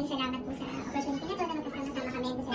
salamat po sa opportunity na to na magkasama-sama kami sa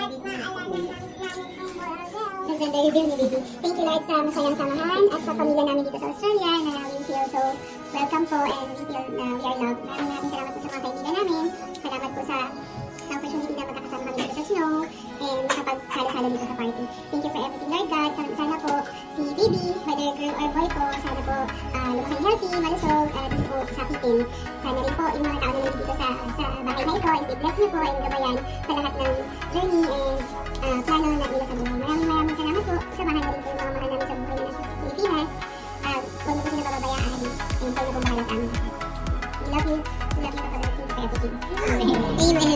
gender reveal ni Bibi. Thank you Lord sa masayang samahan at sa pamilya namin dito sa Australia na we feel so welcome po and we feel we are loved. Maraming salamat po sa mga kaibigan namin. Salamat po sa opportunity na magkakasama kami dito sa snow and makapagsala-sala dito sa party. Thank you for everything Lord God. Sana po si Bibi, whether girl or boy po, sana po lumaki healthy, malusog, dito po sa pitin. Sana rin po yung mga tao na dito sa bahay na ito, i-bless niyo po and gabayan sa lahat ng journey and plano na nila sa buhay. Maraming salamat po. Samahan na rin po yung mga mahal namin sa buhay na sa Pilipinas. Huwag mo po sila bababayaan and kayo na po bahala sa amin. We love you. We love you for everything. Amen.